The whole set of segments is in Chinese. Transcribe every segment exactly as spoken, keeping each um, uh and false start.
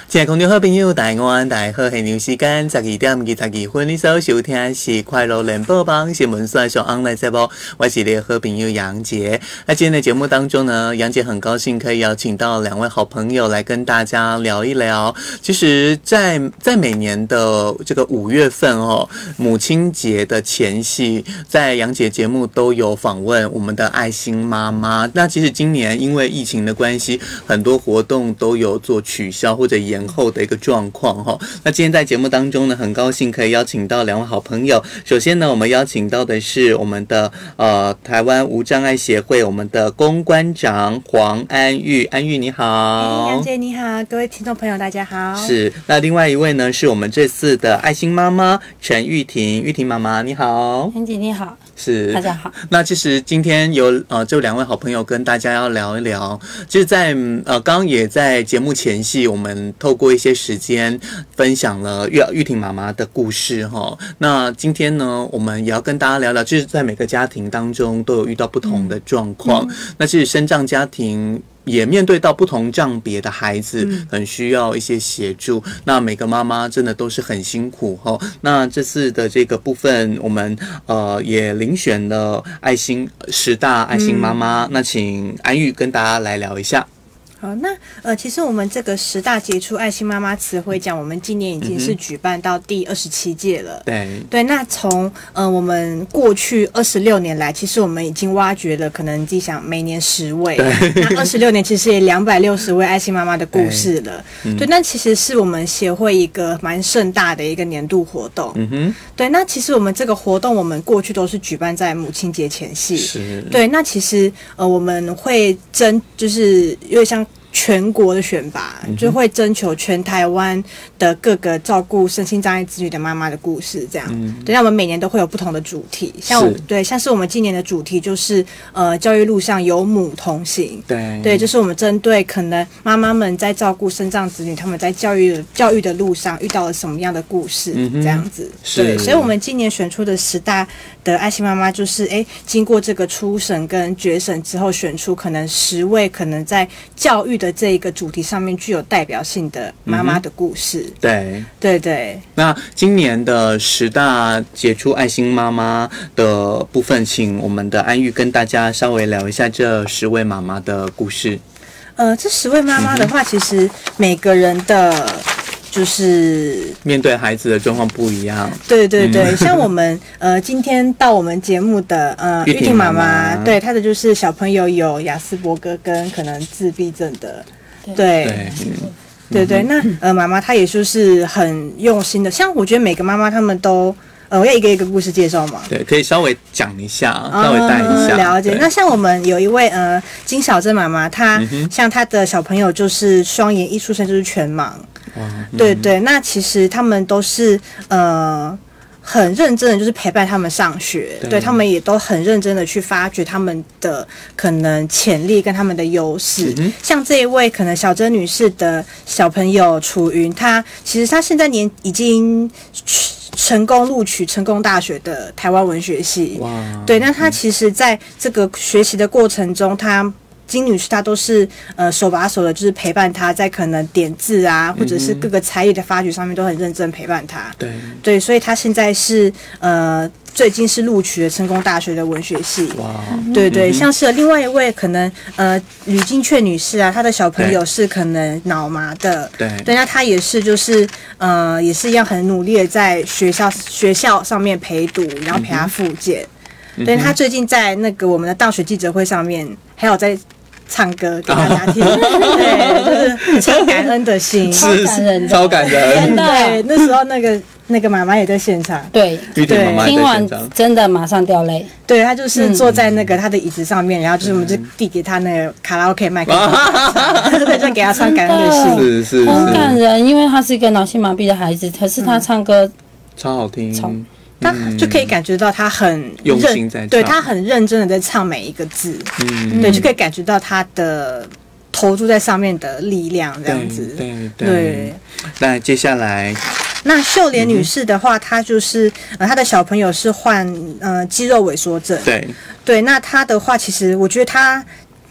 亲爱的空中好朋友，大家安，大家好，现在时间十二点二十二分，你所收听的是快乐联播网新闻线上 online 节目，我是你的好朋友杨杰。那今天的节目当中呢，杨杰很高兴可以邀请到两位好朋友来跟大家聊一聊。其实在，在在每年的这个五月份哦，母亲节的前夕，在杨杰节目都有访问我们的爱心妈妈。那其实今年因为疫情的关系，很多活动都有做取消或者延后的一个状况哈。那今天在节目当中呢，很高兴可以邀请到两位好朋友。首先呢，我们邀请到的是我们的呃台湾无障碍协会我们的公关长黄安玉，安玉你好。 杨姐你好，各位听众朋友大家好。 是，那另外一位呢是我们这次的爱心妈妈陈玉婷，玉婷妈妈你好。 杨姐你好。 是， 大家好。 那其实今天有呃这两位好朋友跟大家要聊一聊，其实在呃刚刚也在节目前夕，我们透过一些时间分享了玉玉婷妈妈的故事哈。那今天呢，我们也要跟大家聊聊，就是在每个家庭当中都有遇到不同的状况。嗯嗯、那其实身障家庭也面对到不同障别的孩子，很需要一些协助。嗯、那每个妈妈真的都是很辛苦哈。那这次的这个部分，我们呃也遴选了爱心十大爱心妈妈。嗯、那请安玉跟大家来聊一下。 好，那呃，其实我们这个十大杰出爱心妈妈词汇奖，我们今年已经是举办到第二十七届了。 对对，那从呃我们过去二十六年来，其实我们已经挖掘了可能你想每年十位，那二十六年其实也两百六十位爱心妈妈的故事了。对，嗯、对，那其实是我们协会一个蛮盛大的一个年度活动。嗯哼，对，那其实我们这个活动，我们过去都是举办在母亲节前夕。 是， 对，那其实呃我们会争，就是因为像全国的选拔，就会征求全台湾的各个照顾身心障碍子女的妈妈的故事，这样。嗯、对，那我们每年都会有不同的主题，像我对，像是我们今年的主题就是呃，教育路上有母同行。 对， 对，就是我们针对可能妈妈们在照顾身障子女，他们在教育教育的路上遇到了什么样的故事，嗯、这样子。对，所以我们今年选出的十大的爱心妈妈，就是哎，经过这个初审跟决审之后，选出可能十位可能在教育的这一个主题上面具有代表性的妈妈的故事。嗯、 对对对。 那今年的十大杰出爱心妈妈的部分，请我们的安玉跟大家稍微聊一下这十位妈妈的故事。 呃，这十位妈妈的话，嗯、其实每个人的就是面对孩子的状况不一样。 对对对，嗯、像我们呃今天到我们节目的呃玉婷妈妈，对她的就是小朋友有亚斯伯格跟可能自闭症的。对对、嗯、对对，那呃妈妈她也就是很用心的，像我觉得每个妈妈她们都呃我要一个一个故事介绍嘛， 对，可以稍微讲一下，稍微带一下。 嗯、了解。那像我们有一位呃金小珍妈妈，她、嗯、像她的小朋友就是双眼一出生就是全盲，嗯、对对，那其实他们都是呃。很认真的就是陪伴他们上学，对, 对他们也都很认真的去发掘他们的可能潜力跟他们的优势。嗯、像这一位可能小珍女士的小朋友楚云，她其实她现在年已经成功录取成功大学的台湾文学系。哇！对，那她其实在这个学习的过程中，她金女士她都是呃手把手的，就是陪伴她在可能点字啊，或者是各个才艺的发掘上面都很认真陪伴她。对对，所以她现在是呃最近是录取了成功大学的文学系。哇，对对，嗯、像是另外一位可能呃吕金雀女士啊，她的小朋友是可能脑麻的。对对，那她也是就是呃也是一样很努力的在学校学校上面陪读，然后陪她复健。嗯、对，她最近在那个我们的大学记者会上面，还有在唱歌给大家听，对，就是超感恩的心， 超感人，超感人。 对，那时候那个那个妈妈也在现场， 对，对，听完真的马上掉泪。 对，她就是坐在那个她的椅子上面，然后就是我们就递给她那个卡拉 OK 麦克风，对，就给她唱感恩的心， 是是是， 很感人。因为她是一个脑性麻痹的孩子，可是她唱歌超好听，超。 他就可以感觉到他很用心在唱， 对他很认真的在唱每一个字，嗯，对，就可以感觉到他的投注在上面的力量，这样子， 对对对。那接下来， 那秀莲女士的话，嗯、她就是呃，她的小朋友是患呃肌肉萎缩症， 对对。 那她的话，其实我觉得她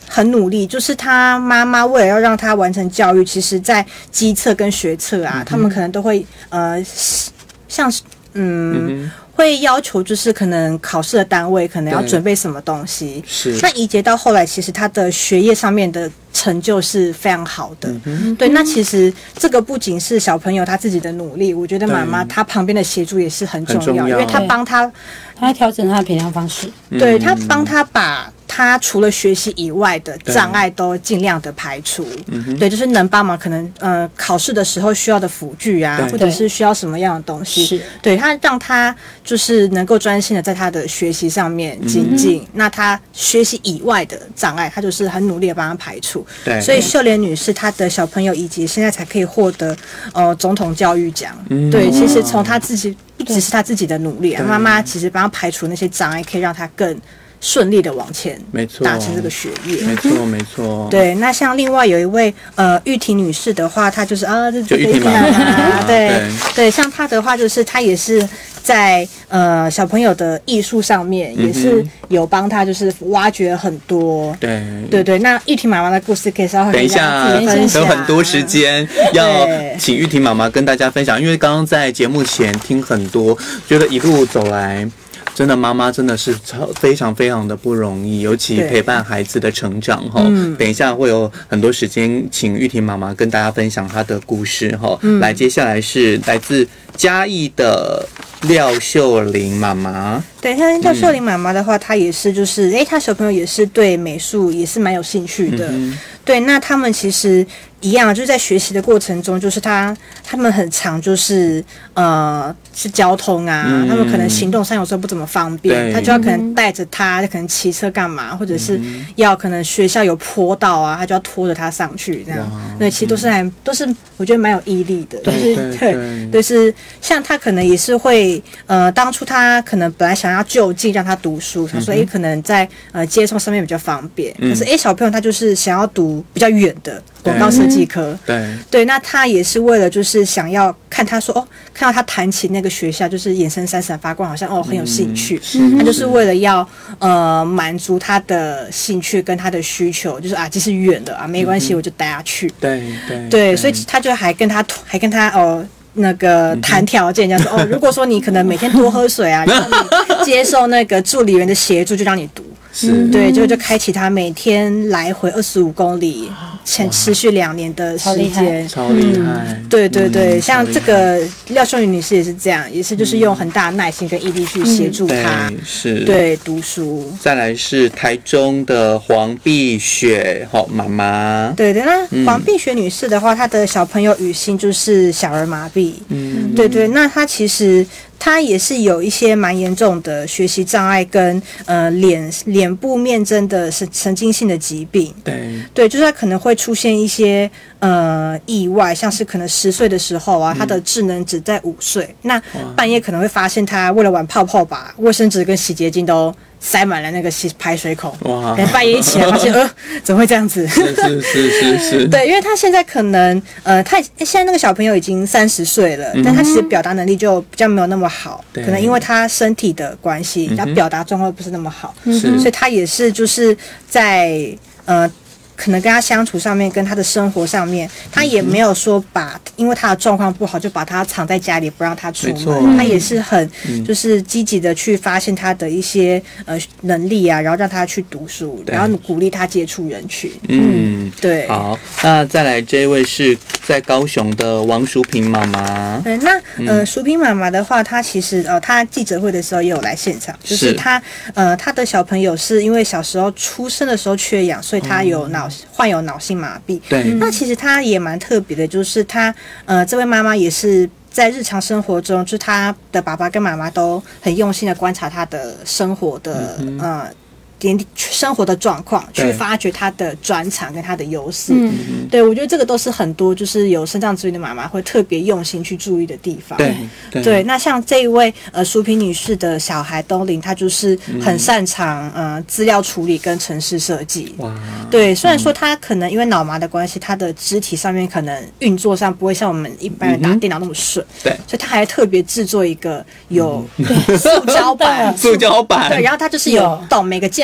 很努力，就是他妈妈为了要让他完成教育，其实在基测跟学测啊，嗯、他们可能都会呃，像嗯。嗯会要求就是可能考试的单位可能要准备什么东西， 是那怡杰到后来其实他的学业上面的成就是非常好的，嗯、对，那其实这个不仅是小朋友他自己的努力，我觉得妈妈她旁边的协助也是很重要，重要因为他帮他， 他调整他的培养方式， 对他帮他把他除了学习以外的障碍都尽量的排除，对，对就是能帮忙可能呃考试的时候需要的辅具啊，或者是需要什么样的东西，对他让他就是能够专心的在他的学习上面精进，嗯、那他学习以外的障碍，他就是很努力的帮他排除。对，所以秀莲女士她的小朋友以及现在才可以获得呃总统教育奖。嗯、对，其实从他自己不只是他自己的努力啊，妈妈其实帮他排除那些障碍，可以让他更顺利的往前达成这个学业， 没错没错。 对，那像另外有一位呃玉婷女士的话，她就是啊，这就玉婷妈妈， 对对，像她的话就是她也是在呃小朋友的艺术上面也是有帮她就是挖掘很多， 对对对。那玉婷妈妈的故事可以稍微等一下，有很多时间要请玉婷妈妈跟大家分享，因为刚刚在节目前听很多，觉得一路走来。真的，妈妈真的是超非常非常的不容易，尤其陪伴孩子的成长哈。嗯、等一下会有很多时间，请玉婷妈妈跟大家分享她的故事哈。嗯、来，接下来是来自嘉义的廖秀玲妈妈。 对，像廖秀玲妈妈的话，嗯、她也是就是，哎，她小朋友也是对美术也是蛮有兴趣的。嗯、对，那他们其实一样，就是在学习的过程中，就是他他们很常就是呃是交通啊，嗯、他们可能行动上有时候不怎么方便，他就要可能带着他，可能骑车干嘛，或者是要可能学校有坡道啊，他就要拖着他上去这样。对，其实都是还都是我觉得蛮有毅力的，就是对，就是像他可能也是会呃，当初他可能本来想要就近让他读书，他说哎，可能在呃接送上面比较方便，可是哎小朋友他就是想要读比较远的广告设计科， 对对，那他也是为了就是想要看他说哦，看到他谈起那个学校，就是眼神闪闪发光，好像哦很有兴趣，他就是为了要呃满足他的兴趣跟他的需求，就是啊，即使远的啊没关系，我就带他去， 对对对，所以他就还跟他还跟他哦。那个谈条件，这样说哦，如果说你可能每天多喝水啊，然后你接受那个助理员的协助，就让你读， 是， 对，就就开启他每天来回二十五公里，前持续两年的时间， 超厉害， 嗯、对对对，嗯、像这个廖秀云女士也是这样，也是就是用很大的耐心跟毅力去协助她， 嗯、是， 对读书。 再来是台中的黄碧雪，好妈妈， 对对，那黄碧雪女士的话，她的小朋友雨欣就是小儿麻痹。嗯，对对，那他其实他也是有一些蛮严重的学习障碍跟呃脸脸部面征的神神经性的疾病。 对对，就是他可能会出现一些呃意外，像是可能十岁的时候啊，嗯、他的智能只在五岁，那半夜可能会发现他为了玩泡泡把卫生纸跟洗洁精都塞满了那个洗排水孔，哇！半夜一起来发现，呃，怎么会这样子？ 是是是是是。 对，因为他现在可能，呃，他现在那个小朋友已经三十岁了，嗯、但他其实表达能力就比较没有那么好，可能因为他身体的关系，他表达状况不是那么好，嗯、所以他也是就是在呃。可能跟他相处上面，跟他的生活上面，他也没有说把，因为他的状况不好，就把他藏在家里不让他出门。他也是很就是积极的去发现他的一些呃能力啊，然后让他去读书，然后鼓励他接触人群。嗯，对。 好，那再来这一位是在高雄的王淑萍妈妈。 对，那呃淑萍妈妈的话，她其实呃她记者会的时候也有来现场，就是她呃她的小朋友是因为小时候出生的时候缺氧，所以她有脑。患有脑性麻痹， 对， 那其实他也蛮特别的，就是他呃，这位妈妈也是在日常生活中，就是他的爸爸跟妈妈都很用心的观察他的生活的、嗯、呃。点生活的状况，去发掘他的专长跟他的优势。嗯，对，我觉得这个都是很多就是有身障资源的妈妈会特别用心去注意的地方。 对， 对，对，那像这一位呃淑萍女士的小孩东林，他就是很擅长、嗯、呃资料处理跟程式设计。哇，对，虽然说他可能因为脑麻的关系，他的肢体上面可能运作上不会像我们一般人打电脑那么顺。对、嗯，所以他还特别制作一个有、嗯、塑胶板， 塑胶板， 对，然后他就是有动每个键。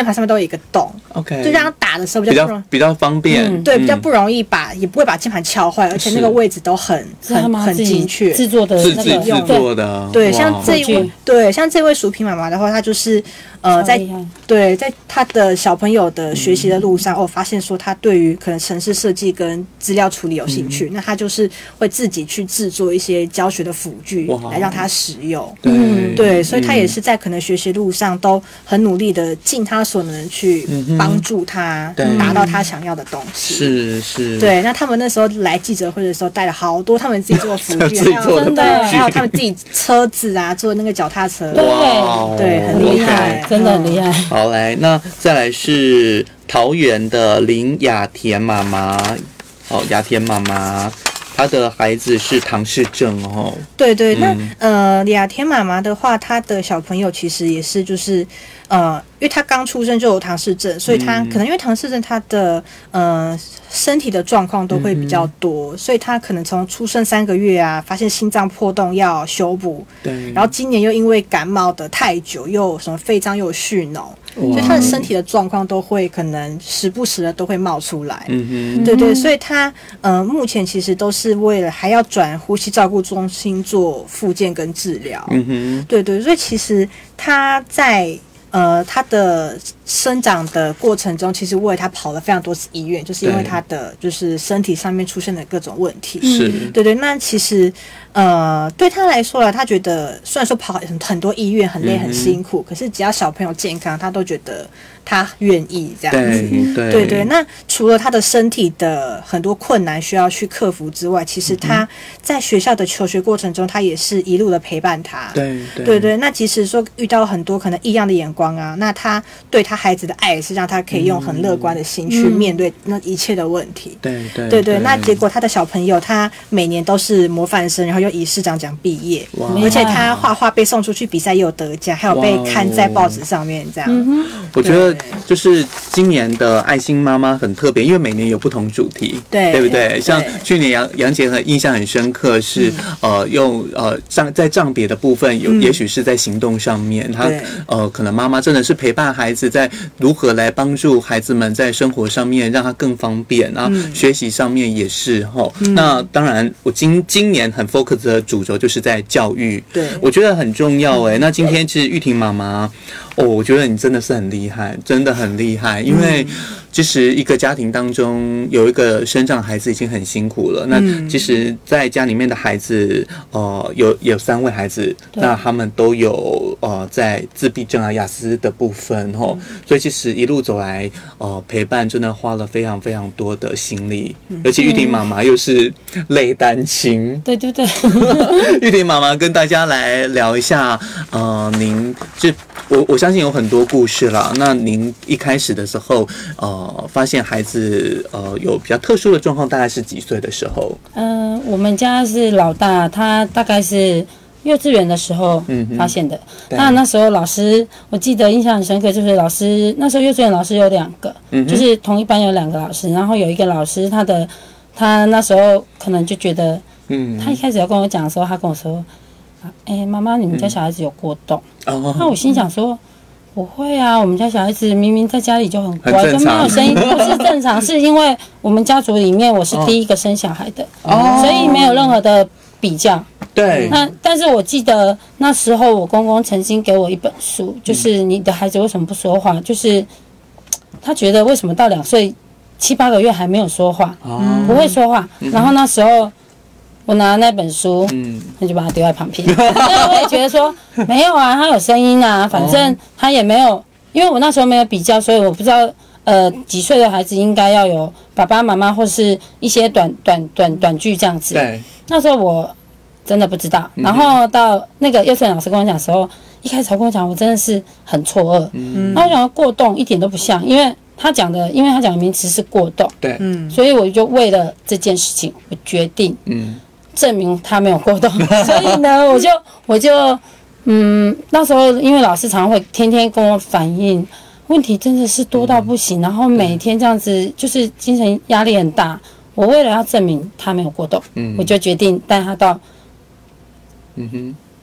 键盘上面都有一个洞 ，OK， 就这样打的时候比较比较方便，嗯、 对，比较不容易把，也不会把键盘敲坏，而且那个位置都很很很精确， 制作的自己制作的， 对，像这一位，对，像这位薯皮妈妈的话，她就是呃，在对在她的小朋友的学习的路上，哦，发现说她对于可能程式设计跟资料处理有兴趣，嗯、那她就是会自己去制作一些教学的辅具来让她使用， 对对，所以她也是在可能学习路上都很努力的尽她所能去帮助她达到她想要的东西， 是是， 对。那他们那时候来记者会的时候，带了好多他们自己做的辅具， 还有真的，还有他们自己车子啊，做那个脚踏车， 对对，很厉害， 真的很厉害。 好，来，那再来是桃园的林雅田妈妈，哦，雅田妈妈。她的孩子是唐氏症哦。 对对，那、嗯、呃，雅田妈妈的话，她的小朋友其实也是就是呃，因为她刚出生就有唐氏症，所以她、嗯、可能因为唐氏症，她的呃身体的状况都会比较多，嗯、所以她可能从出生三个月啊，发现心脏破洞要修补， 对， 然后今年又因为感冒的太久，又什么肺脏又有蓄脓。所以他的身体的状况都会可能时不时的都会冒出来， 嗯哼， 对对，所以他呃目前其实都是为了还要转呼吸照顾中心做复健跟治疗， 嗯哼， 对对，所以其实他在呃他的生长的过程中，其实为了他跑了非常多次医院，就是因为他的就是身体上面出现的各种问题， 是， 对对，那其实呃对他来说了，他觉得虽然说跑很很多医院很累很辛苦，嗯、可是只要小朋友健康，他都觉得他愿意这样子， 对 对, 对对。那除了他的身体的很多困难需要去克服之外，其实他在学校的求学过程中，他也是一路的陪伴他， 对 对, 对对。那即使说遇到很多可能异样的眼光啊，那他对他孩子的爱也是让他可以用很乐观的心去面对那一切的问题， 对对对对。那结果他的小朋友，他每年都是模范生，然后又以市长奖毕业，而且他画画被送出去比赛也有得奖，还有被看在报纸上面这样。嗯、 我觉得就是今年的爱心妈妈很特别，因为每年有不同主题， 对对不对？像去年杨杨洁很印象很深刻是、嗯、呃用呃障在障别的部分有、嗯，也许是在行动上面，他呃可能妈妈真的是陪伴孩子在如何来帮助孩子们在生活上面让他更方便，然后学习上面也是哈、嗯。那当然，我今今年很 focus 的主轴就是在教育， 对， 我觉得很重要哎、欸。那今天其实玉婷妈妈。哦，我觉得你真的是很厉害，真的很厉害，因为其实一个家庭当中有一个生长孩子已经很辛苦了。那其实，在家里面的孩子，呃，有有三位孩子，那他们都有呃在自闭症啊、雅思的部分吼，所以其实一路走来，呃，陪伴真的花了非常非常多的心力，而且玉婷妈妈又是类单亲， 对对对， 玉婷妈妈跟大家来聊一下，呃，您就我我。相信有很多故事啦。那您一开始的时候，呃，发现孩子呃有比较特殊的状况，大概是几岁的时候？ 嗯、呃，我们家是老大，他大概是幼稚园的时候发现的。嗯、那那时候老师，我记得印象很深刻，就是老师那时候幼稚园老师有两个、嗯，就是同一班有两个老师，然后有一个老师，他的他那时候可能就觉得，嗯，他一开始要跟我讲的时候，他跟我说，哎、欸，妈妈，你们家小孩子有过动。哦、那我心想说。不会啊，我们家小孩子明明在家里就很乖，就没有声音，不是正常，是因为我们家族里面我是第一个生小孩的，哦、所以没有任何的比较。 对。 那但是我记得那时候我公公曾经给我一本书，就是你的孩子为什么不说话？就是他觉得为什么到两岁七八个月还没有说话，哦、不会说话。然后那时候。我拿那本书，嗯，那就把它丢在旁边。因为我也觉得说，没有啊，他有声音啊，反正他也没有，因为我那时候没有比较，所以我不知道，呃，几岁的孩子应该要有爸爸妈妈或是一些短短短短句这样子。 对。 那时候我真的不知道，然后到那个幼稚园老师跟我讲的时候，一开始他跟我讲，我真的是很错愕。嗯。那我想过动一点都不像，因为他讲的，因为他讲的名词是过动。 对。嗯。 所以我就为了这件事情，我决定，嗯。证明他没有过动，所以呢，我就我就嗯，那时候因为老师常常会天天跟我反映，问题真的是多到不行，嗯、然后每天这样子就是精神压力很大。我为了要证明他没有过动，嗯、我就决定带他到，嗯哼，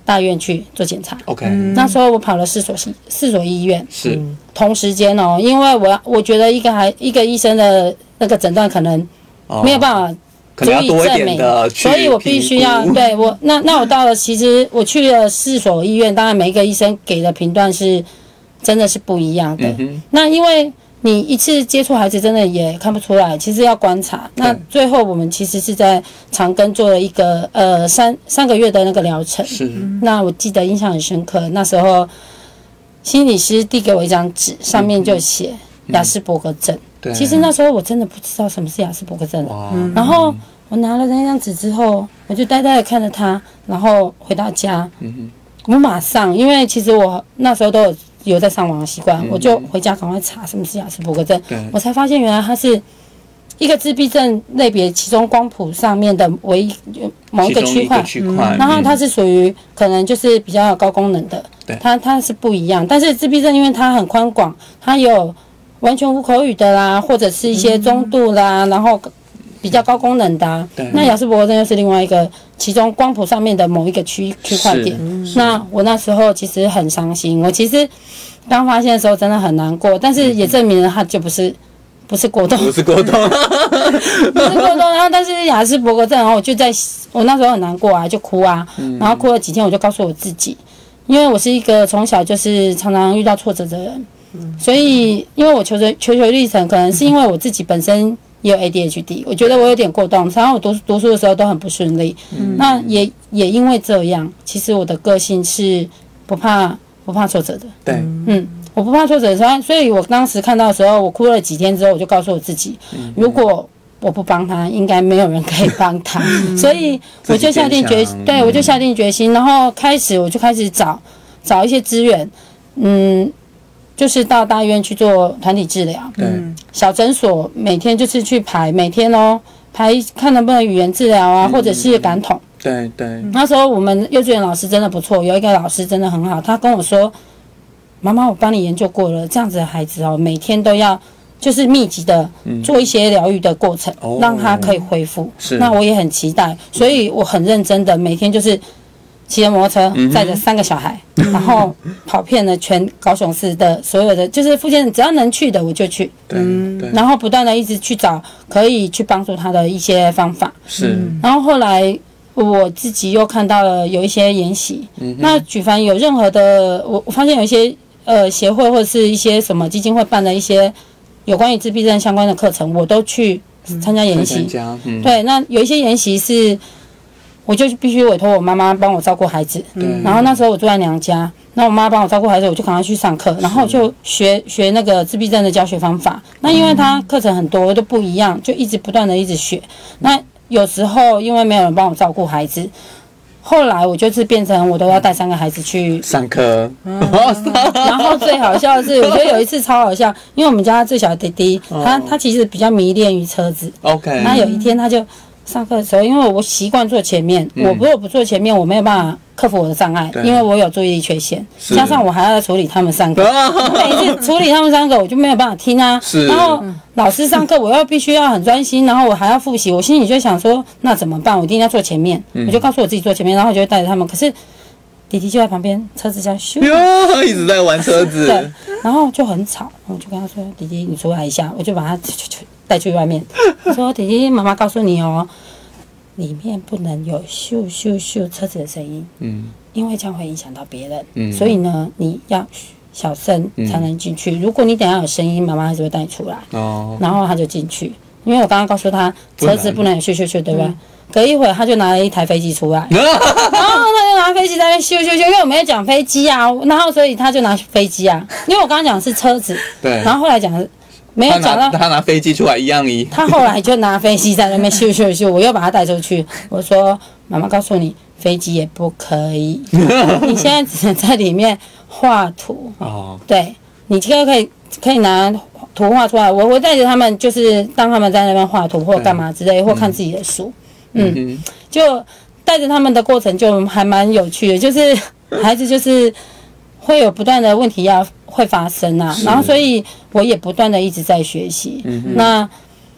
大医院去做检查。 OK，、 嗯、 那时候我跑了四所四所医院， 是、 嗯、同时间哦，因为我我觉得一个还一个医生的那个诊断可能没有办法。 可能要多一点的， 所以我必须要对我那那我到了，其实我去了四所医院，当然每一个医生给的评断是真的是不一样的。嗯、那因为你一次接触孩子，真的也看不出来，其实要观察。那最后我们其实是在长庚做了一个呃三三个月的那个疗程。 是。 那我记得印象很深刻，那时候心理师递给我一张纸，上面就写亚斯伯格症。 对， 其实那时候我真的不知道什么是亚斯伯格症，嗯、然后我拿了那张纸之后，我就呆呆的看着他，然后回到家，嗯、我马上，因为其实我那时候都有有在上网的习惯，嗯、我就回家赶快查什么是亚斯伯格症，我才发现原来它是一个自闭症类别其中光谱上面的唯一某一个区块， 嗯、 然后它是属于可能就是比较高功能的，它它是不一样，但是自闭症因为它很宽广，它有完全无口语的啦，或者是一些中度啦，嗯、然后比较高功能的、啊。那亚斯伯格症又是另外一个其中光谱上面的某一个区区块点。那我那时候其实很伤心，我其实刚发现的时候真的很难过，但是也证明了它就不是不是过动， 不是过动， 不是过动。然后但是亚斯伯格症，然后我就在我那时候很难过啊，就哭啊，嗯、然后哭了几天，我就告诉我自己，因为我是一个从小就是常常遇到挫折的人。所以，因为我求学求学历程，可能是因为我自己本身也有 A D H D， 我觉得我有点过动，然后我读读书的时候都很不顺利。嗯、那也也因为这样，其实我的个性是不怕不怕挫折的。 对， 嗯，我不怕挫折的，所以我当时看到的时候，我哭了几天之后，我就告诉我自己，嗯、如果我不帮他，应该没有人可以帮他，嗯、所以我就下定决心，对我就下定决心，然后开始我就开始找找一些资源，嗯。就是到大医院去做团体治疗，嗯，小诊所每天就是去排，每天哦排看能不能语言治疗啊，嗯、或者是感统。 对对。 那时候我们幼稚园老师真的不错，有一个老师真的很好，他跟我说：“妈妈，我帮你研究过了，这样子的孩子哦，每天都要就是密集的做一些疗愈的过程，嗯、让他可以恢复。是。那我也很期待，所以我很认真的每天就是。”骑着摩托车，载着三个小孩，嗯、然后跑遍了全高雄市的所有的，就是附近只要能去的我就去， 嗯， 然后不断的一直去找可以去帮助他的一些方法。 是， 然后后来我自己又看到了有一些研习，嗯、那举凡有任何的，我我发现有一些呃协会或者是一些什么基金会办的一些有关于自闭症相关的课程，我都去参加研习。嗯、对，那有一些研习是。我就必须委托我妈妈帮我照顾孩子，嗯、然后那时候我住在娘家，那我妈帮我照顾孩子，我就赶快去上课，然后我就学学那个自闭症的教学方法。那因为他课程很多都不一样，就一直不断的一直学。那有时候因为没有人帮我照顾孩子，后来我就是变成我都要带三个孩子去上课。 嗯、然后最好笑的是，我觉得有一次超好笑，因为我们家最小的弟弟，他他其实比较迷恋于车子。 OK， 那有一天他就。上课的时候，因为我习惯坐前面，嗯、我如果不坐前面，我没有办法克服我的障碍，因为我有注意力缺陷，加上我还要处理他们三个，我每一次处理他们三个，我就没有办法听啊。然后老师上课，我又必须要很专心，然后我还要复习，我心里就想说，那怎么办？我一定要坐前面，嗯、我就告诉我自己坐前面，然后我就会带着他们。可是弟弟就在旁边，车子这样咻， 一直在玩车子， 对，然后就很吵，我就跟他说：“弟弟，你出来一下。”我就把他带去外面，我说：“弟弟，妈妈告诉你哦。”里面不能有咻咻咻车子的声音，嗯，因为这样会影响到别人，嗯，所以呢，你要小声才能进去。嗯、如果你等一下有声音，妈妈还是会带你出来，哦，然后他就进去，因为我刚刚告诉他车子不能有咻咻咻，对不对？嗯、隔一会儿他就拿了一台飞机出来，然后他就拿飞机在那边咻咻咻，因为我没有讲飞机啊，然后所以他就拿飞机啊，因为我刚刚讲的是车子，对，然后后来讲的。没有讲到他拿飞机出来一样一， 他后来就拿飞机在那边咻咻咻，我又把他带出去。我说：“妈妈告诉你，飞机也不可以，你现在只能在里面画图。哦，对，你这个可以可以拿图画出来。我我带着他们，就是让他们在那边画图或干嘛之类，或看自己的书。嗯，嗯就带着他们的过程就还蛮有趣的，就是孩子就是会有不断的问题要。”会发生啊，然后所以我也不断的一直在学习。嗯、那我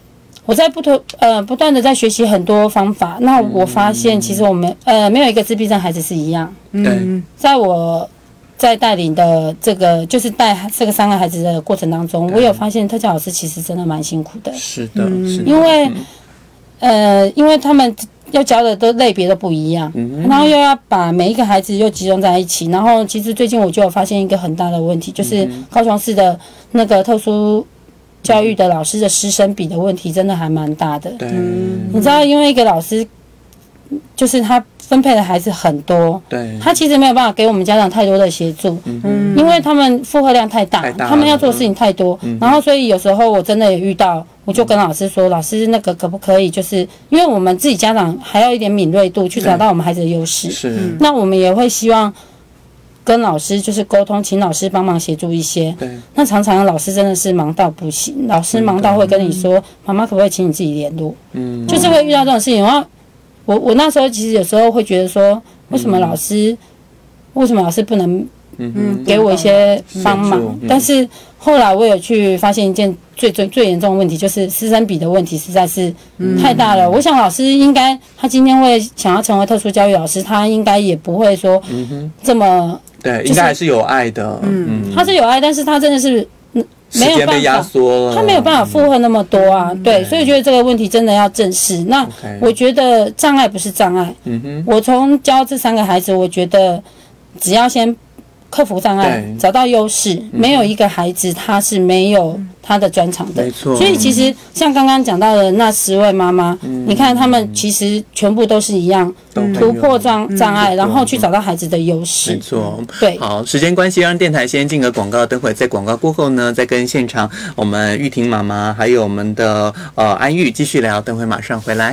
我在不断呃不断的在学习很多方法。那我发现其实我们呃没有一个自闭症孩子是一样。 嗯， 在我在带领的这个就是带这个三个孩子的过程当中，我有发现特教老师其实真的蛮辛苦的。 是的，是的， 因为、嗯、呃因为他们要教的都类别都不一样，嗯、然后又要把每一个孩子又集中在一起，然后其实最近我就有发现一个很大的问题，就是高雄市的那个特殊教育的老师的师生比的问题真的还蛮大的。 对， 你知道，因为一个老师就是他分配的孩子很多， 对， 他其实没有办法给我们家长太多的协助，嗯，因为他们负荷量太大， 太大他们要做的事情太多，嗯、然后所以有时候我真的也遇到。我就跟老师说，老师那个可不可以，就是因为我们自己家长还要一点敏锐度去找到我们孩子的优势，是，那我们也会希望跟老师就是沟通，请老师帮忙协助一些。对，那常常老师真的是忙到不行，老师忙到会跟你说，妈妈可不可以请你自己联络？嗯，就是会遇到这种事情。然后我我那时候其实有时候会觉得说，为什么老师，为什么老师不能嗯给我一些帮忙？但是后来我有去发现一件最最最严重的问题，就是师生比的问题实在是太大了。嗯、我想老师应该，他今天会想要成为特殊教育老师，他应该也不会说这么、 嗯、对，应该还是有爱的。嗯， 他是有爱，但是他真的是没有办法，他没有办法负荷那么多啊。嗯、对，所以我觉得这个问题真的要正视。那我觉得障碍不是障碍。嗯哼，我从教这三个孩子，我觉得只要先克服障碍，找到优势，嗯、没有一个孩子他是没有他的专长的。没错。所以其实像刚刚讲到的那十位妈妈，嗯、你看他们其实全部都是一样，嗯、突破障障碍，嗯、然后去找到孩子的优势。 没错。 对。 好，时间关系，让电台先进个广告，等会在广告过后呢，再跟现场我们玉婷妈妈还有我们的呃安玉继续聊，等会马上回来。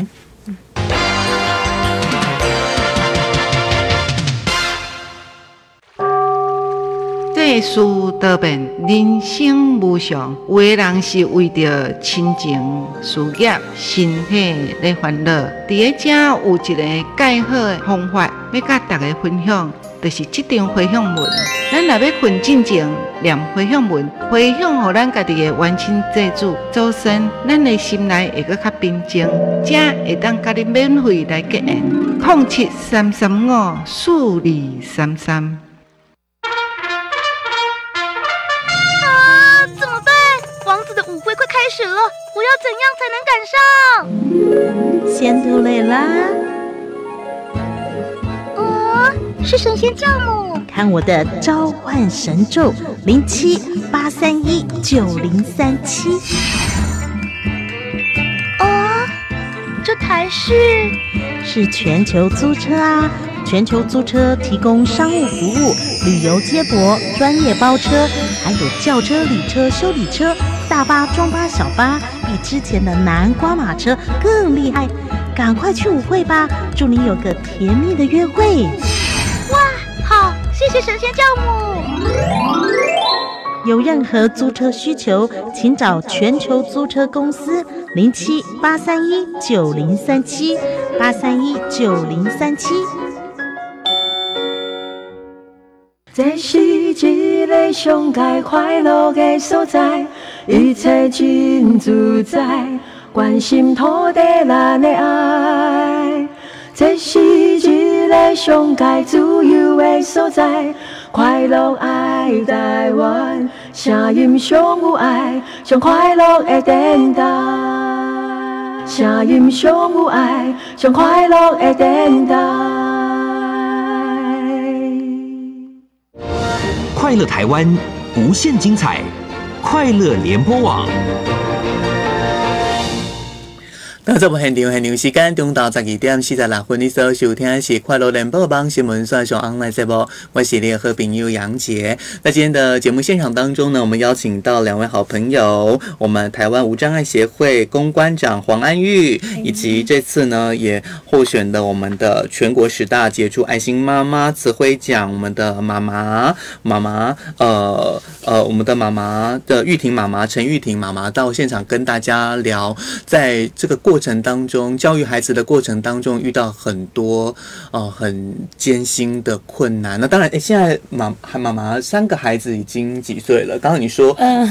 世事多变，人生无常，有的人是为着亲情、事业、身体来烦恼。伫个遮有一个介好的方法，要甲大家分享，就是这张回向文。咱若要困进前念回向文，回向互咱家己的冤亲债主、祖先，咱的心内会阁较平静，则会当甲你免费来结缘。零七三三五四二三三。 舞会快开始了，我要怎样才能赶上？ 仙杜蕾拉， 哦，是神仙教母。 看我的召唤神咒零七八三一九零三七。 哦，这台是是全球租车啊！全球租车提供商务服务、旅游接驳、专业包车，还有轿车、礼车、修理车。大巴、中巴、小巴比之前的南瓜马车更厉害，赶快去舞会吧！祝你有个甜蜜的约会。 哇，好，谢谢神仙教母。 有任何租车需求，请找全球租车公司零七八三一九零三七八三一九零三七。 这是一个上界快乐的所在，一切真自在，关心土地咱的爱。这是一个上界自由的所在，快乐爱台湾，声音上有爱，上快乐的电台。声音上有爱，上快乐的电台。 快乐台湾，无限精彩，快乐联播网。 刚才我们现场现场时间中昼十二點四十六分，你所收聽的是快樂聯播網新聞線上 online 節目，我是你的好朋友楊杰。在今天的節目現場當中呢，我們邀請到兩位好朋友，我們台灣無障礙協會公關長黃安玉，以及這次呢也獲選的我們的全國十大傑出愛心媽媽慈輝獎，我們的媽媽媽媽呃呃我們的媽媽的玉婷媽媽陳玉婷媽媽到現場跟大家聊，在這個過過程當中，教育孩子的過程當中遇到很多呃很艱辛的困難。那當然，誒，現在媽媽媽三個孩子已經幾歲了？剛剛你說， 嗯、呃，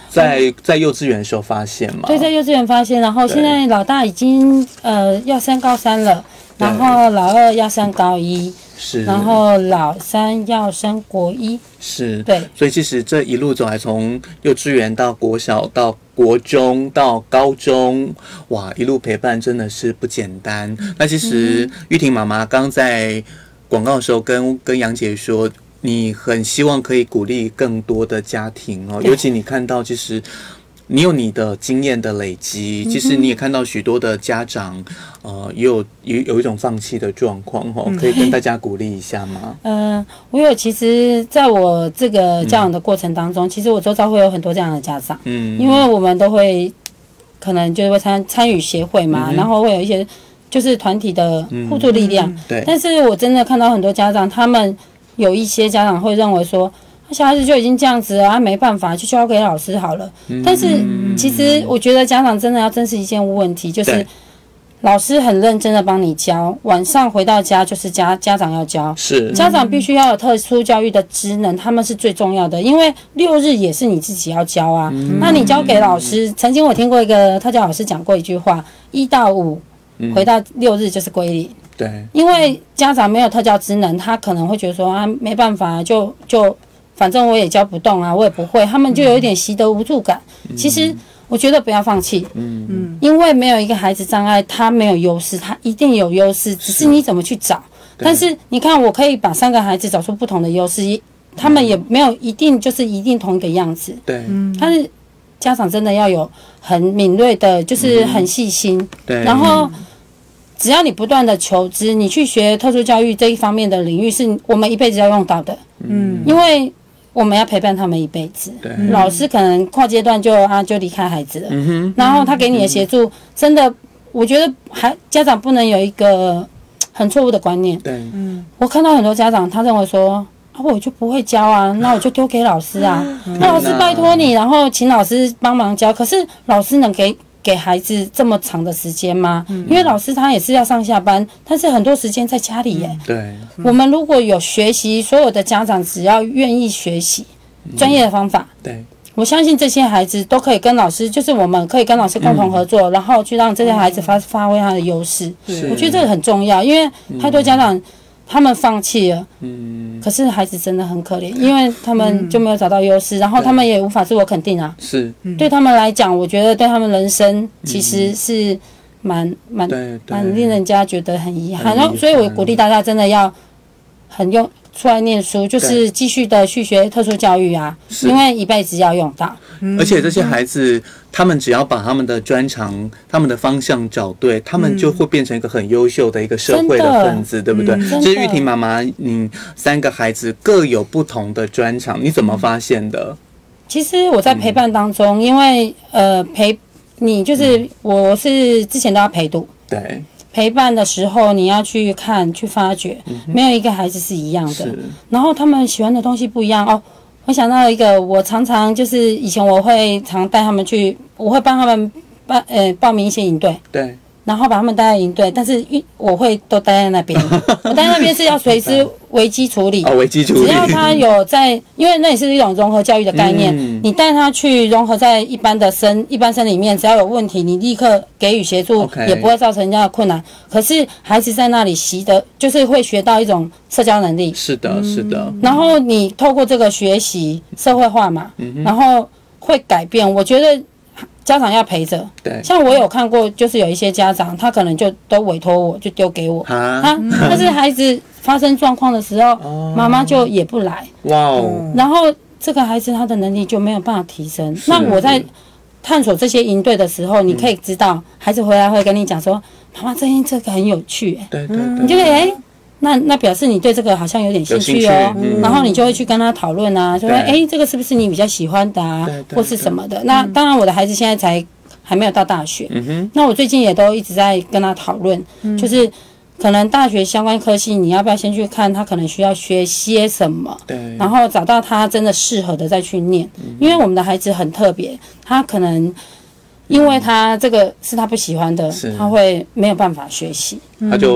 在在幼稚园的时候发现嘛？ 对，在幼稚园发现，然后现在老大已经呃要升高三了，然后老二要升高一。 是， 然后老三要升国一， 是， 对， 所以其实这一路走来，从幼稚园到国小到国中到高中，哇，一路陪伴真的是不简单。那其实玉婷妈妈刚在广告的时候跟跟杨姐说，你很希望可以鼓励更多的家庭哦，尤其你看到其实。你有你的经验的累积，其实你也看到许多的家长，呃，也有有有一种放弃的状况哦，可以跟大家鼓励一下吗？ 嗯、呃，我有，其实在我这个教养的过程当中，嗯、其实我周遭会有很多这样的家长，嗯，因为我们都会可能就是会参参与协会嘛，嗯、然后会有一些就是团体的互助力量，嗯、对。但是我真的看到很多家长，他们有一些家长会认为说。小孩子就已经这样子了，他没办法，就交给老师好了。嗯、但是其实我觉得家长真的要正视一件问题，就是老师很认真的帮你教，晚上回到家就是家家长要教，是家长必须要有特殊教育的职能，他们是最重要的，因为六日也是你自己要教啊。嗯、那你交给老师，曾经我听过一个特教老师讲过一句话：一到五回到六日就是归零。对，因为家长没有特教职能，他可能会觉得说啊没办法，就就。反正我也教不动啊，我也不会，他们就有一点习得无助感。嗯、其实我觉得不要放弃，嗯嗯，因为没有一个孩子障碍，他没有优势，他一定有优势，只是你怎么去找。但是你看，我可以把三个孩子找出不同的优势，他们也没有一定就是一定同一个样子。对，嗯，但是家长真的要有很敏锐的，就是很细心。嗯、对，然后。只要你不断的求知，你去学特殊教育这一方面的领域，是我们一辈子要用到的。嗯，因为我们要陪伴他们一辈子。对，老师可能跨阶段就啊就离开孩子了，嗯哼，然后他给你的协助，真的，我觉得还家长不能有一个很错误的观念。对，嗯，我看到很多家长他认为说啊我就不会教啊，那我就丢给老师啊，那老师拜托你，然后请老师帮忙教，可是老师能给。给孩子这么长的时间吗？嗯、因为老师他也是要上下班，但是很多时间在家里耶。嗯、对，嗯、我们如果有学习，所有的家长只要愿意学习专业的方法，嗯、对，我相信这些孩子都可以跟老师，就是我们可以跟老师共同合作，嗯、然后去让这些孩子发发挥他的优势。我觉得这个很重要，因为太多家长。他们放弃了，嗯，可是孩子真的很可怜，因为他们就没有找到优势，然后他们也无法自我肯定啊。是，对他们来讲，我觉得对他们人生其实是蛮蛮蛮令人家觉得很遗憾。然后，所以我鼓励大家真的要很用出来念书，就是继续的去学特殊教育啊，因为一辈子要用到。 而且这些孩子，他们只要把他们的专长、他们的方向找对，他们就会变成一个很优秀的一个社会的分子，对不对？其实玉婷妈妈，你三个孩子各有不同的专长，你怎么发现的？ 其实我在陪伴当中，因为呃陪你就是我是之前都要陪读，对。陪伴的时候，你要去看、去发掘，嗯、没有一个孩子是一样的。然后他们喜欢的东西不一样哦。我想到一个，我常常就是以前我会常带他们去，我会帮他们办呃报名一些营队，对，然后把他们带在营队，但是我会都待在那边，我待在那边是要随时危机处理， 哦，危机处理， 只要他有在，因为那也是一种融合教育的概念，嗯、你带他去融合在一般的生一般生里面，只要有问题，你立刻给予协助， okay. 也不会造成人家的困难。可是孩子在那里习得，就是会学到一种社交能力， 是的，是的。 然后你透过这个学习社会化嘛，嗯、然后会改变。我觉得。家长要陪着，对，像我有看过，就是有一些家长，他可能就都委托我，就丢给我，啊，但是孩子发生状况的时候，妈妈就也不来，哇哦，然后这个孩子他的能力就没有办法提升。那我在探索这些营队的时候，你可以知道，孩子回来会跟你讲说，妈妈，最近这个很有趣，欸，对对对，你就可以哎。那那表示你对这个好像有点兴趣哦，嗯、然后你就会去跟他讨论啊，说哎、欸，这个是不是你比较喜欢的啊，或是什么的？那当然，我的孩子现在才还没有到大学，嗯、哼那我最近也都一直在跟他讨论，嗯、就是可能大学相关科系，你要不要先去看他可能需要学些什么，对，然后找到他真的适合的再去念，嗯、因为我们的孩子很特别，他可能。因为他这个是他不喜欢的，他会没有办法学习， 他就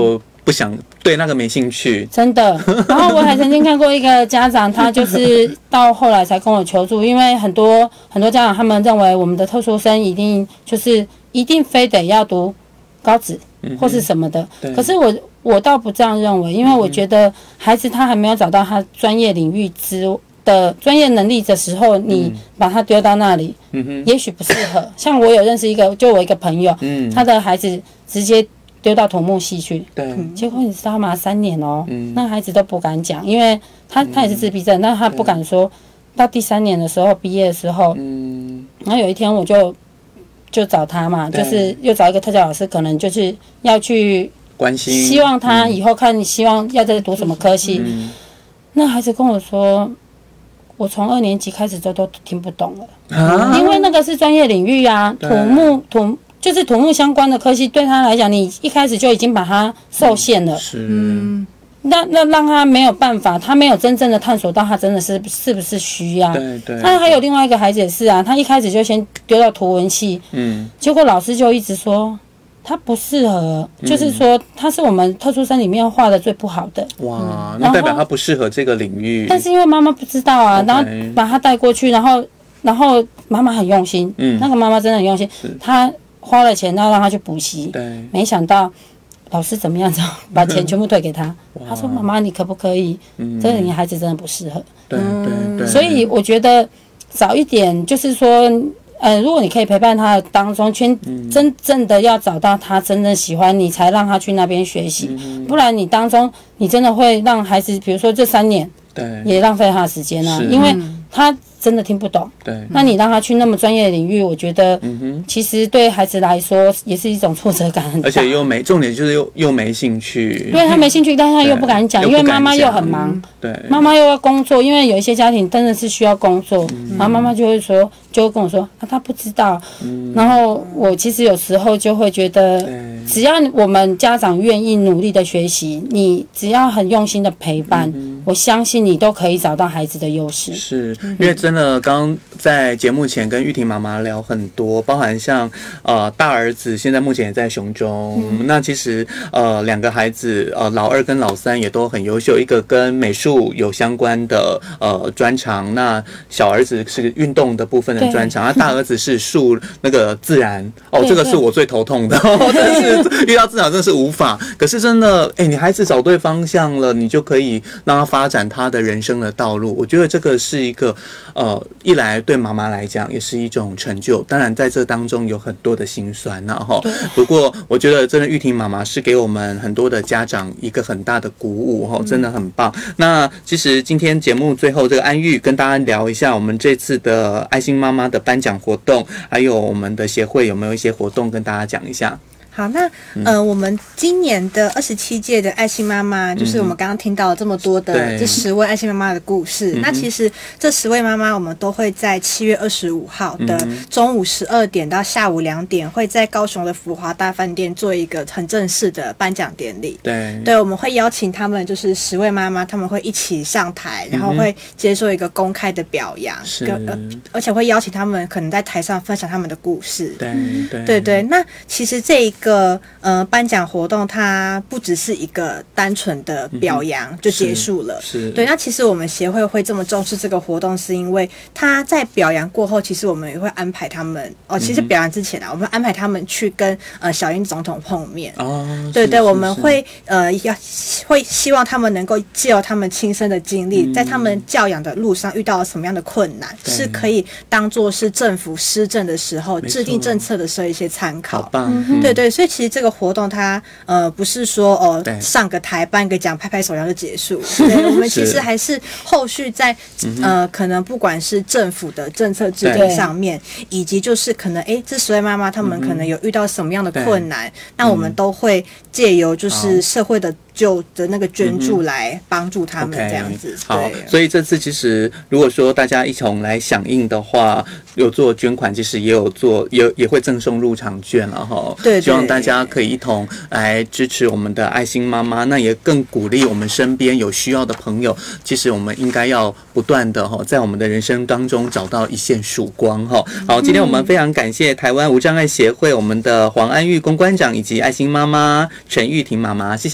不想对那个没兴趣， 真的。然后我还曾经看过一个家长，他就是到后来才跟我求助，因为很多很多家长他们认为我们的特殊生一定就是一定非得要读高职或是什么的，可是我我倒不这样认为，因为我觉得孩子他还没有找到他专业领域之的专业能力的时候，你把他丢到那里，嗯、也许不适合。像我有认识一个，就我一个朋友，嗯、他的孩子直接丢到土木系去，对，结果你知道吗？三年哦、嗯，那孩子都不敢讲，因为他他也是自闭症，但他不敢说。到第三年的时候，毕业的时候，嗯，然后有一天我就就找他嘛，就是又找一个特教老师，可能就是要去关心， 希望他以后看你希望要再读什么科系。嗯、那孩子跟我说，我从二年级开始就都听不懂了，啊、因为那个是专业领域啊，土木土就是土木相关的科系，对他来讲，你一开始就已经把他受限了。是。嗯那那让他没有办法，他没有真正的探索到他真的是是不是需要。对对。那还有另外一个孩子也是啊，他一开始就先丢到图文系，嗯，结果老师就一直说他不适合，嗯、就是说他是我们特殊生里面画的最不好的。哇， 嗯、那代表他不适合这个领域。 但是因为妈妈不知道啊， okay. 然后把他带过去，然后然后妈妈很用心，嗯，那个妈妈真的很用心，她花了钱要让他去补习，对，没想到。老师怎么样？把钱全部退给他。他说：“妈妈，你可不可以？嗯、这个你孩子真的不适合。”对对对。所以我觉得早一点，就是说，呃，如果你可以陪伴他的当中，全真正的要找到他真正喜欢，你才让他去那边学习。嗯、不然你当中，你真的会让孩子，比如说这三年，对，也浪费他的时间啊，因为他。真的听不懂，对，那你让他去那么专业的领域，我觉得，嗯其实对孩子来说也是一种挫折感很大， 而且又没重点就是又又没兴趣， 因为他没兴趣，但是他又不敢讲，因为妈妈又很忙，对，妈妈又要工作，因为有一些家庭真的是需要工作，嗯、然后妈妈就会说，就会跟我说，啊，他不知道，嗯、然后我其实有时候就会觉得，只要我们家长愿意努力的学习，你只要很用心的陪伴，嗯、我相信你都可以找到孩子的优势， 是因为真的。呃，刚刚在节目前跟玉婷妈妈聊很多，包含像呃大儿子现在目前也在雄中，嗯、那其实呃两个孩子呃老二跟老三也都很优秀，一个跟美术有相关的呃专长，那小儿子是运动的部分的专长，那大儿子是数那个自然哦，这个是我最头痛的，真是遇到自然真的是无法。可是真的，哎，你孩子找对方向了，你就可以让他发展他的人生的道路。我觉得这个是一个呃。呃，一来对妈妈来讲也是一种成就，当然在这当中有很多的辛酸呐哈。不过我觉得真的玉婷妈妈是给我们很多的家长一个很大的鼓舞哈，真的很棒。那其实今天节目最后这个安玉跟大家聊一下我们这次的爱心妈妈的颁奖活动，还有我们的协会有没有一些活动跟大家讲一下。 好，那呃，我们今年的二十七届的爱心妈妈，就是我们刚刚听到了这么多的这十位爱心妈妈的故事。嗯、那其实这十位妈妈，我们都会在七月二十五号的中午十二点到下午两点，会在高雄的福华大饭店做一个很正式的颁奖典礼。对，对，我们会邀请他们，就是十位妈妈，他们会一起上台，然后会接受一个公开的表扬，是呃，而且会邀请他们可能在台上分享他们的故事。对，对，对对。那其实这一个。个呃颁奖活动，它不只是一个单纯的表扬就结束了，是对。那其实我们协会会这么重视这个活动，是因为他在表扬过后，其实我们也会安排他们哦。其实表扬之前啊，我们安排他们去跟呃小英总统碰面哦。对对，我们会呃要会希望他们能够借由他们亲身的经历，在他们教养的路上遇到了什么样的困难，是可以当做是政府施政的时候制定政策的时候一些参考。好棒，嗯、对对。所以其实这个活动它呃不是说哦上个台颁个奖拍拍手然后就结束，对，我们其实还是后续在呃可能不管是政府的政策制定上面，以及就是可能哎这十位妈妈她们可能有遇到什么样的困难，那我们都会借由就是社会的就的那个捐助来帮助他们这样子。 Okay, 好，所以这次其实如果说大家一同来响应的话，有做捐款，其实也有做也也会赠送入场券了哈。对，希望大家可以一同来支持我们的爱心妈妈，那也更鼓励我们身边有需要的朋友。其实我们应该要不断的哈，在我们的人生当中找到一线曙光哈。好，今天我们非常感谢台湾无障碍协会我们的黄安玉公关长以及爱心妈妈陈玉婷妈妈，谢谢两位好朋友。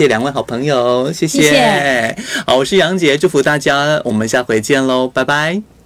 朋友，谢谢。 谢谢好，我是杨姐，祝福大家，我们下回见喽，拜拜。